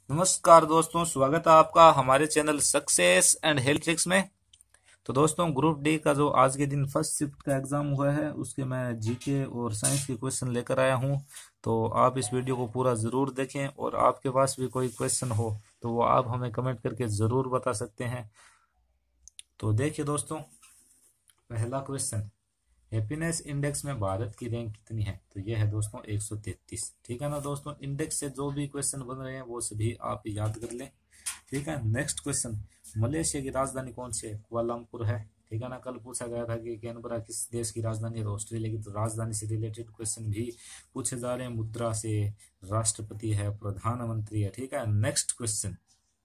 नमस्कार दोस्तों, स्वागत है आपका हमारे channel success and health tricks में। तो दोस्तों, ग्रुप डी का जो आज के दिन फर्स्ट शिफ्ट का एग्जाम हुआ है उसके मैं जीके और साइंस के क्वेश्चन लेकर आया हूं। तो आप इस वीडियो को पूरा ज़रूर देखें और आपके पास भी कोई क्वेश्चन हो तो वो आप हमें कमेंट करके ज़रूर बता सकते हैं। तो देखिए दोस्तों, पहला क्वेश्चन, हैप्पीनेस इंडेक्स में भारत की रैंक कितनी है? तो यह है दोस्तों 133। ठीक है ना दोस्तों, इंडेक्स से जो भी क्वेश्चन बन रहे हैं वो सभी आप याद कर लें। ठीक है। नेक्स्ट क्वेश्चन, मलेशिया की राजधानी कौन सी है? कुआलालंपुर है। ठीक है ना, कल पूछा गया था कि कैनबरा किस देश की राजधानी है, तो ऑस्ट्रेलिया की। तो राजधानी से रिलेटेड क्वेश्चन भी पूछे जा रहे हैं। मुद्रा से, राष्ट्रपति है, प्रधानमंत्री है। ठीक है। नेक्स्ट क्वेश्चन,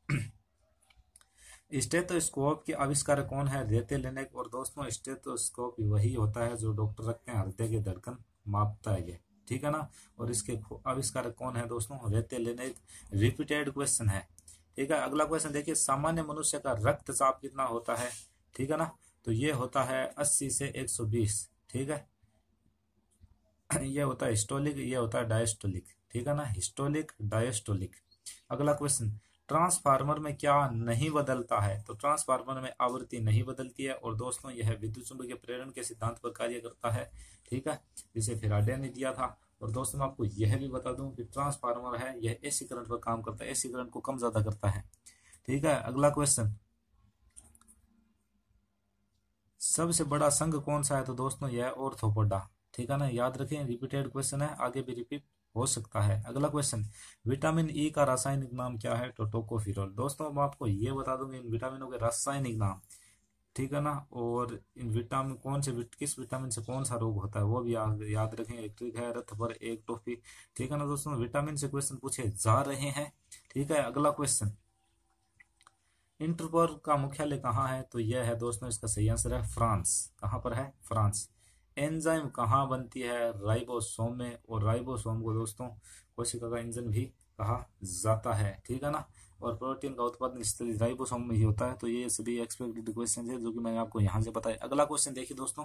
स्टेथोस्कोप के आविष्कारक कौन है? Rene Laennec. और दोस्तों, स्टेथोस्कोप वही होता है जो डॉक्टर रखते हैं, हृदय की धड़कन मापता है ये। ठीक है ना। और इसके आविष्कारक कौन है दोस्तों? रेते लेनेक। रिपीटेड क्वेश्चन है। ठीक है। अगला क्वेश्चन देखिए, सामान्य मनुष्य का रक्तचाप कितना होता है? ठीक है ना, तो ये होता है 80 से 120। ठीक है। ये होता है हिस्टोलिक, ये होता है डायस्टोलिक। ठीक है ना, हिस्टोलिक, डायस्टोलिक। अगला क्वेश्चन, ट्रांसफार्मर में क्या नहीं बदलता है? तो ट्रांसफार्मर में आवृत्ति नहीं बदलती है। और दोस्तों, यह विद्युत चुंबकीय प्रेरण के सिद्धांत पर कार्य करता है। ठीक है, जिसे फेराडे ने दिया था। और दोस्तों, मैं आपको यह भी बता दूं कि ट्रांसफार्मर है यह एसी करंट पर काम करता है, एसी करंट को कम ज्यादा करता है। ठीक है। अगला क्वेश्चन, सबसे बड़ा संघ कौन सा है? तो दोस्तों, यह ऑर्थोपोडा। ठीक है ना, याद रखें, रिपीटेड क्वेश्चन है, आगे भी रिपीट हो सकता है। अगला क्वेश्चन, विटामिन ई का रासायनिक नाम क्या है? तो टोकोफिरोल। दोस्तों, मैं आपको ये बता दूंगी इन विटामिनों के रासायनिक नाम। ठीक है ना, और इन विटामिन कौन से किस विटामिन से कौन सा रोग होता है वो भी याद रखें। एक ट्रिक है, रथ पर एक टोफी। ठीक है ना दोस्तों, विटामिन से क्वेश्चन पूछे जा रहे हैं। ठीक है। अगला क्वेश्चन, इंटरपोल का मुख्यालय कहाँ है? तो यह है दोस्तों, इसका सही आंसर है फ्रांस। कहाँ पर है? फ्रांस। एंजाइम कहाँ बनती है? राइबोसोम में। और राइबोसोम को दोस्तों कोशिका का इंजन भी कहा जाता है। ठीक है ना, और प्रोटीन का उत्पादन स्थल राइबोसोम में ही होता है। तो ये सभी एक्सपेक्टेड क्वेश्चन है जो कि मैंने आपको यहाँ से बताया। अगला क्वेश्चन देखिए दोस्तों,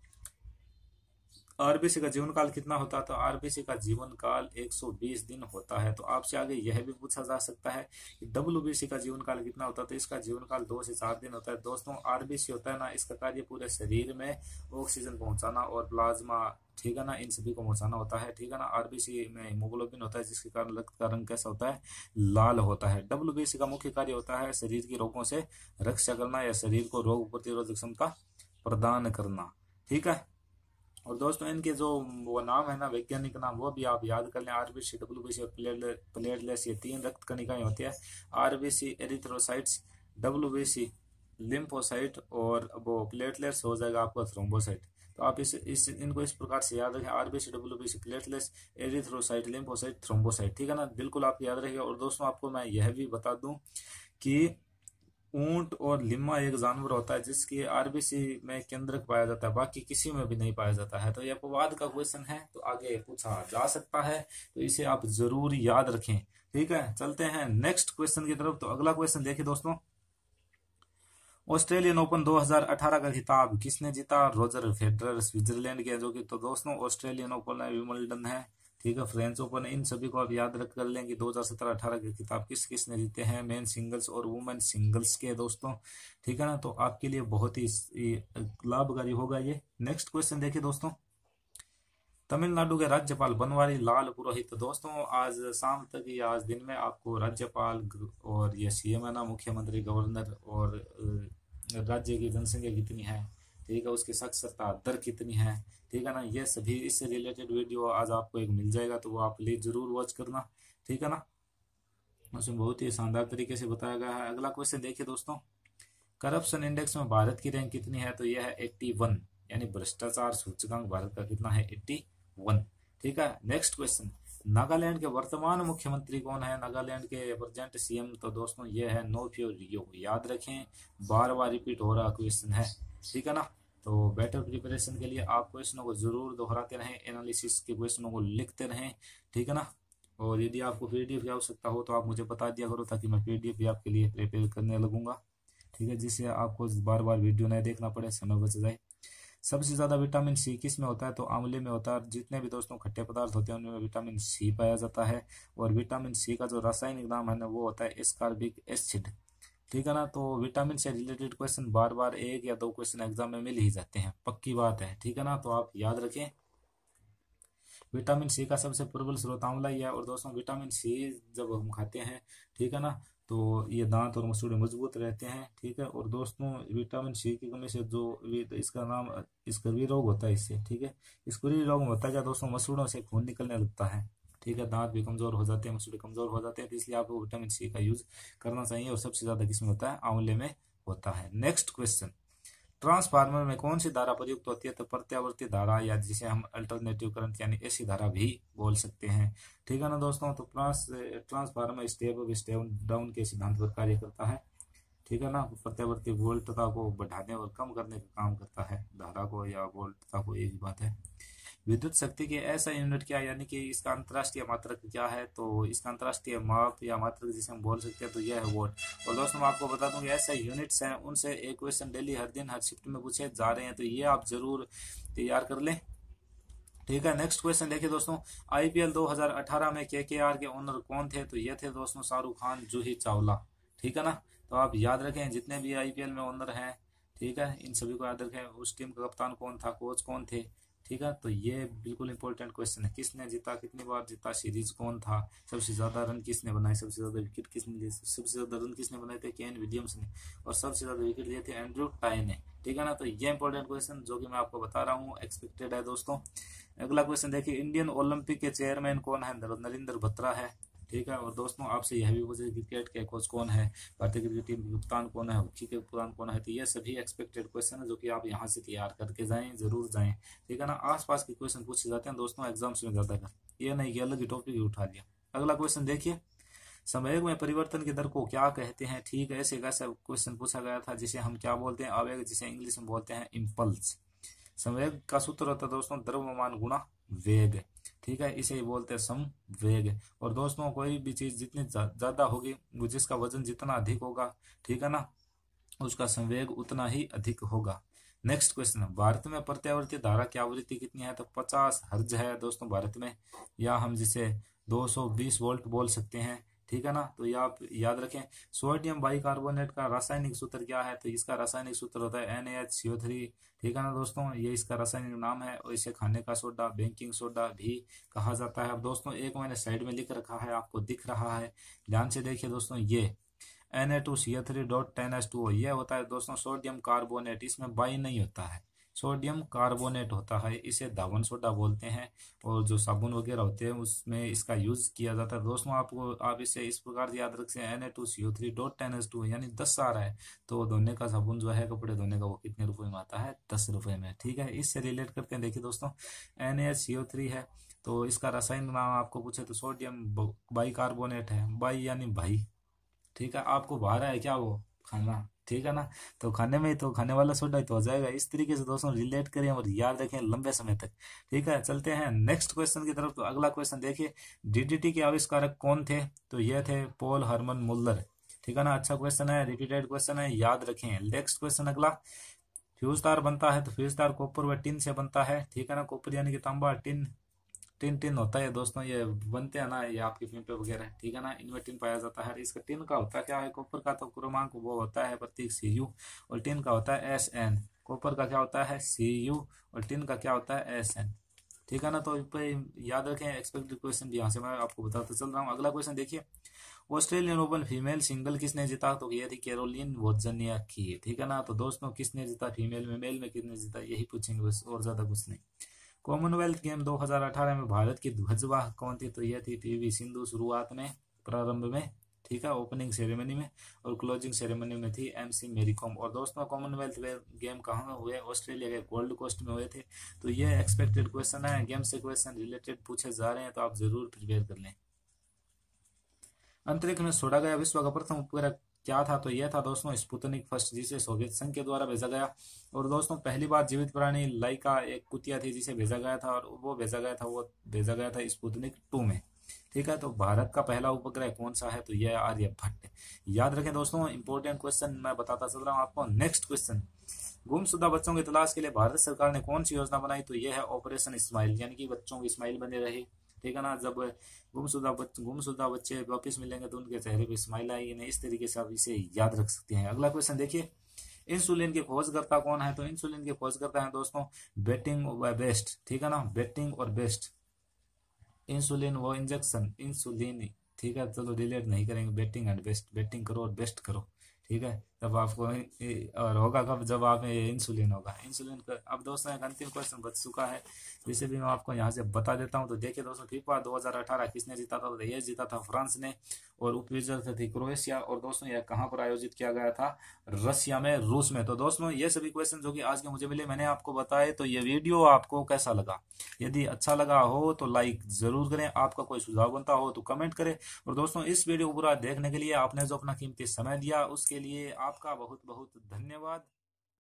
आरबीसी का जीवन काल कितना होता है? तो आरबीसी का जीवन काल 120 दिन होता है। तो आपसे आगे यह भी पूछा जा सकता है कि डब्ल्यूबीसी का जीवन काल कितना होता है? तो इसका जीवन काल 2 से 4 दिन होता है। दोस्तों, आरबीसी होता है ना, इसका कार्य पूरे शरीर में ऑक्सीजन पहुंचाना और प्लाज्मा, ठीक है ना, इन सभी को पहुंचाना होता है। ठीक है ना, आरबीसी में हीमोग्लोबिन होता है जिसके कारण रक्त का रंग कैसा होता है? लाल होता है। डब्ल्यूबीसी का मुख्य कार्य होता है शरीर के रोगों से रक्षा करना या शरीर को रोग प्रतिरोधक क्षमता प्रदान करना। ठीक है। और दोस्तों, इनके जो वो नाम है ना, वैज्ञानिक नाम, वो भी आप याद कर लें। आरबीसी, डब्ल्यूबीसी और प्लेटलेट्स, ये 3 रक्त कणिकाएं होती है। आरबीसी एरिथ्रोसाइट्स, डब्ल्यूबीसी लिम्फोसाइट, और वो प्लेटलेट्स हो जाएगा आपका थ्रोम्बोसाइट। तो आप इस इनको इस प्रकार से याद रखें, RBC, WBC, platelets, erythrocyte, lymphocyte, thrombocyte. ठीक है ना, बिल्कुल आप याद रखेंगे। और दोस्तों, आपको मैं यह भी बता दूं कि ऊंट और लिम्मा एक जानवर होता है जिसकी आरबीसी में केंद्रक पाया जाता है, बाकी किसी में भी नहीं पाया जाता है। तो यह अपवाद का क्वेश्चन है, तो आगे पूछा जा सकता है, तो इसे आप जरूर याद रखें। ठीक है, चलते हैं नेक्स्ट क्वेश्चन की तरफ। तो अगला क्वेश्चन देखिए दोस्तों, ऑस्ट्रेलियन ओपन 2018 का खिताब किसने जीता? रोजर फेडरर, स्विट्जरलैंड के, जो कि तो दोस्तों ऑस्ट्रेलियन ओपन है, विंबलडन है। ठीक है, फ्रेंच ओपन है। इन सभी को आप याद रख कर लें कि 2017-18 के खिताब किस किसने जीते हैं, मेन सिंगल्स और वुमेन सिंगल्स के दोस्तों। ठीक है ना, तो आपके लिए बहुत ही लाभकारी होगा ये। नेक्स्ट क्वेश्चन देखिए दोस्तों, तमिलनाडु के राज्यपाल बनवारी लाल पुरोहित। दोस्तों, आज शाम तक या आज दिन में आपको राज्यपाल और ये सीएम है ना, मुख्यमंत्री, गवर्नर, और राज्य की जनसंख्या कितनी है, ठीक है, उसकी साक्षरता दर कितनी है, ठीक है ना, ये सभी इससे रिलेटेड वीडियो आज आपको एक मिल जाएगा, तो वो आप प्लीज जरूर वॉच करना। ठीक है ना, उसमें बहुत ही शानदार तरीके से बताया गया है। अगला क्वेश्चन देखिए दोस्तों, करप्शन इंडेक्स में भारत की रैंक कितनी है? तो यह है 81, यानी भ्रष्टाचार सूचकांक भारत का कितना है? 81। ठीक है। नेक्स्ट क्वेश्चन, नागालैंड के वर्तमान मुख्यमंत्री कौन है? नागालैंड के प्रेजेंट सीएम, तो दोस्तों ये है नोफियो रियो। याद रखें, बार बार रिपीट हो रहा क्वेश्चन है। ठीक है ना, तो बेटर प्रिपरेशन के लिए आप क्वेश्चनों को जरूर दोहराते रहें, एनालिसिस के क्वेश्चनों को लिखते रहें। ठीक है ना, और यदि आपको पीडीएफ की आवश्यकता हो तो आप मुझे बता दिया करो, ताकि मैं पीडीएफ भी आपके लिए प्रिपेयर करने लगूंगा। ठीक है, जिससे आपको बार बार वीडियो नहीं देखना पड़े, समय बच जाए। सबसे ज्यादा विटामिन सी किस में होता है, तो आंवले में होता है। जितने भी दोस्तों खट्टे पदार्थ होते हैं उनमें विटामिन सी पाया जाता है। और विटामिन सी का जो रासायनिक नाम है ना वो होता है एस्कॉर्बिक एसिड। ठीक है ना। तो विटामिन से रिलेटेड क्वेश्चन बार बार एक या दो क्वेश्चन एग्जाम में मिल ही जाते हैं, पक्की बात है। ठीक है ना। तो आप याद रखें विटामिन सी का सबसे प्रबल स्रोत आंवला ही है। और दोस्तों विटामिन सी जब हम खाते हैं, ठीक है ना, तो ये दांत और मसूड़े मजबूत रहते हैं। ठीक है। और दोस्तों विटामिन सी की कमी से जो इसका नाम स्कर्वी रोग होता है इससे, ठीक है। स्कर्वी रोग में होता है क्या दोस्तों, मसूड़ों से खून निकलने लगता है। ठीक है। दांत भी कमजोर हो जाते हैं, मसूड़े कमजोर हो जाते हैं। तो इसलिए आपको विटामिन सी का यूज करना चाहिए। और सबसे ज्यादा किसमें होता है, आंवले में होता है। नेक्स्ट क्वेश्चन, ट्रांसफार्मर में कौन सी धारा प्रयुक्त होती है, तो प्रत्यावर्ती धारा, या जिसे हम अल्टरनेटिव करंट यानी एसी धारा भी बोल सकते हैं। ठीक है ना दोस्तों। तो transformer step up step down के सिद्धांत पर कार्य करता है। ठीक है ना। प्रत्यावर्ती वोल्टता को बढ़ाने और कम करने का काम करता है, धारा को या वोल्टता को, एक ही बात है। विद्युत शक्ति के ऐसा यूनिट क्या है, यानी कि इसका अंतर्राष्ट्रीय मात्रक क्या है, तो इसका अंतर्राष्ट्रीय माप या मात्रक जिसे हम बोल सकते हैं तो यह है वोट। और दोस्तों मैं आपको बता दूं कि ऐसे यूनिट्स हैं, उनसे एक क्वेश्चन डेली हर दिन हर शिफ्ट में पूछे जा रहे हैं, तो ये आप जरूर तैयार कर लें। ठीक है। नेक्स्ट क्वेश्चन देखिए दोस्तों, आईपीएल 2018 में केकेआर के ओनर कौन थे, तो ये थे दोस्तों शाहरुख खान, जूही चावला। ठीक है ना। तो आप याद रखें जितने भी आईपीएल में ओनर हैं, ठीक है, इन सभी को याद रखें। उस टीम का कप्तान कौन था, कोच कौन थे। ठीक है। तो ये बिल्कुल इंपॉर्टेंट क्वेश्चन है। किसने जीता, कितनी बार जीता, सीरीज कौन था, सबसे ज्यादा रन किसने बनाए, सबसे ज्यादा विकेट किसने लिए, सबसे ज्यादा रन किसने बनाए थे, केन विलियम्स ने। और सबसे ज्यादा विकेट लिए थे एंड्रयू टाई ने। ठीक है ना। तो ये इंपॉर्टेंट क्वेश्चन जो कि मैं आपको बता रहा हूँ एक्सपेक्टेड है दोस्तों। अगला क्वेश्चन देखिए, इंडियन ओलंपिक के चेयरमैन कौन है, नरेंद्र बत्रा है। ठीक है। और दोस्तों आपसे यह भी पूछे क्रिकेट के कोच कौन है, भारतीय क्रिकेट टीम के कप्तान कौन है, हॉकी के कप्तान कौन है। तो ये सभी एक्सपेक्टेड क्वेश्चन है जो कि आप यहाँ से तैयार करके जाएं, जरूर जाएं। ठीक है ना। आसपास के क्वेश्चन पूछे जाते हैं दोस्तों एग्जाम्स में ज्यादातर, ये नहीं कि अलग ही टॉपिक ही उठा लिया। अगला क्वेश्चन देखिए, संवेग में परिवर्तन की दर को क्या कहते हैं। ठीक है। ऐसे कैसा क्वेश्चन पूछा गया था, जिसे हम क्या बोलते हैं, आवेग, जिसे इंग्लिश में बोलते हैं इम्पल्स। संवेग का सूत्र होता है दोस्तों द्रव्यमान गुणा वेग। ठीक है। इसे ही बोलते हैं संवेग। और दोस्तों कोई भी चीज जितनी ज्यादा होगी, जिसका वजन जितना अधिक होगा, ठीक है ना, उसका संवेग उतना ही अधिक होगा। नेक्स्ट क्वेश्चन, भारत में प्रत्यावर्ती धारा की आवृत्ति कितनी है, तो 50 हर्ज है दोस्तों भारत में, या हम जिसे 220 वोल्ट बोल सकते हैं। ठीक है ना। तो ये आप याद रखें। सोडियम बाइकार्बोनेट का रासायनिक सूत्र क्या है, तो इसका रासायनिक सूत्र होता है NaHCO3। ठीक है ना दोस्तों, ये इसका रासायनिक नाम है। और इसे खाने का सोडा, बेकिंग सोडा भी कहा जाता है। अब दोस्तों एक मैंने साइड में लिख रखा है, आपको दिख रहा है, ध्यान से देखिए दोस्तों, ये Na2CO3.10H2O ये होता है दोस्तों सोडियम कार्बोनेट। इसमें बाई नहीं होता है, सोडियम कार्बोनेट होता है। इसे धावन सोडा बोलते हैं। और जो साबुन वगैरह होते हैं उसमें इसका यूज किया जाता है दोस्तों। आप इसे इस प्रकार याद रख सकते हैं, Na2CO3.10H2O यानी 10 आ रहा है, तो धोने का साबुन जो है कपड़े धोने का, वो कितने रुपए में आता है, 10 रुपए में। ठीक है। इससे रिलेट करते हैं, देखिए दोस्तों NaHCO3 है, तो इसका रासायनिक नाम आपको पूछे तो सोडियम बाइकार्बोनेट है। बाई यानी भाई। ठीक है। आपको बाहर है क्या वो खाना, ठीक है ना, तो खाने में ही तो खाने वाला सोडा ही तो हो जाएगा। इस तरीके से दोस्तों रिलेट करें और याद रखें लंबे समय तक। ठीक है। चलते हैं नेक्स्ट क्वेश्चन की तरफ। तो अगला क्वेश्चन देखिए, डीडीटी के आविष्कारक कौन थे, तो ये थे पॉल हरमन मुल्लर। ठीक है ना। अच्छा क्वेश्चन है, रिपीटेड क्वेश्चन है, याद रखें। नेक्स्ट क्वेश्चन अगला, फ्यूज तार बनता है, तो फ्यूज तार कॉपर व टिन से बनता है। ठीक है ना। कॉपर यानी कि तांबा, टिन टिन टिन होता है दोस्तों, ये बनते हैं ना, ये आपके पिंपे वगैरह, ठीक है ना, इनमें टिन पाया जाता है। इसका टिन का होता है क्या है, कॉपर का तो क्रमांक वो होता है प्रतीक Cu, और टिन का होता है Sn। कॉपर का क्या होता है Cu, और टिन का क्या होता है Sn। ठीक है ना। तो पे याद रखें, एक्सपेक्टेड क्वेश्चन भी यहाँ से मैं आपको बताता चल रहा हूँ। अगला क्वेश्चन देखिए, ऑस्ट्रेलियन ओपन फीमेल सिंगल किसने जीता, तो ये थी कैरोलिन वोज्नियाकी। ठीक है ना। तो दोस्तों किसने जीता फीमेल में, मेल में किसने जीता, यही पूछेंगे बस, और ज्यादा कुछ नहीं। कॉमनवेल्थ गेम 2018 में भारत की ध्वजवाहक कौन थी, तो यह थी PV सिंधु, शुरुआत में, प्रारंभ में। ठीक है। ओपनिंग सेरेमनी में, और क्लोजिंग सेरेमनी में थी MC मेरी कॉम। और दोस्तों कॉमनवेल्थ गेम कहाँ हुए, ऑस्ट्रेलिया के गोल्ड कोस्ट में हुए थे। तो ये एक्सपेक्टेड क्वेश्चन है, गेम से क्वेश्चन रिलेटेड पूछे जा रहे हैं, तो आप जरूर प्रिपेयर कर लें। अंतरिक्ष में छोड़ा गया विश्व का प्रथम उपग्रह क्या था, तो यह था दोस्तों स्पुतनिक फर्स्ट, जिसे सोवियत संघ के द्वारा भेजा गया। और दोस्तों पहली बार जीवित प्राणी लाइका एक कुतिया थी, जिसे भेजा गया था, और वो भेजा गया था स्पुतनिक 2 में। ठीक है। तो भारत का पहला उपग्रह कौन सा है, तो यह आर्यभट्ट। याद रखें दोस्तों, इंपॉर्टेंट क्वेश्चन मैं बताता चल रहा हूँ आपको। नेक्स्ट क्वेश्चन, गुमशुदा बच्चों की तलाश के लिए भारत सरकार ने कौन सी योजना बनाई, तो यह है ऑपरेशन स्माइल, यानी कि बच्चों की स्माइल बने रहे। ठीक है ना, जब गुमशुदा बच्चे वापस मिलेंगे तो उनके चेहरे पे स्माइल आएगी ना, इस तरीके से आप इसे याद रख सकते हैं। अगला क्वेश्चन देखिए, इंसुलिन के खोजकर्ता कौन है, तो इंसुलिन के खोजकर्ता है दोस्तों बेटिंग व बेस्ट। ठीक है ना, बेटिंग और बेस्ट। इंसुलिन वो इंजेक्शन इंसुलिन, ठीक है, चलो रिलेट नहीं करेंगे, बेटिंग एंड बेस्ट, बेटिंग करो और बेस्ट करो। ठीक है, तब आपको और होगा कब, जब आप इंसुलिन होगा, इंसुलिन का। अब दोस्तों एक अंतिम क्वेश्चन बच चुका है, जिसे भी मैं आपको यहाँ से बता देता हूँ। तो देखिए दोस्तों, फीफा 2018 किसने जीता था, तो ये जीता था फ्रांस ने, और उपविजेता थी क्रोएशिया। और दोस्तों यह कहाँ पर आयोजित किया गया था, रशिया में, रूस में। तो दोस्तों ये सभी क्वेश्चन जो कि आज के मुझे मिले, मैंने आपको बताए। तो ये वीडियो आपको कैसा लगा, यदि अच्छा लगा हो तो लाइक जरूर करें, आपका कोई सुझाव बनता हो तो कमेंट करें। और दोस्तों इस वीडियो को पूरा देखने के लिए, आपने जो अपना कीमती समय दिया, उसके लिए आपका बहुत बहुत धन्यवाद।